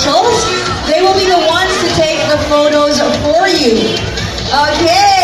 officials. They will be the ones to take the photos for you. Okay.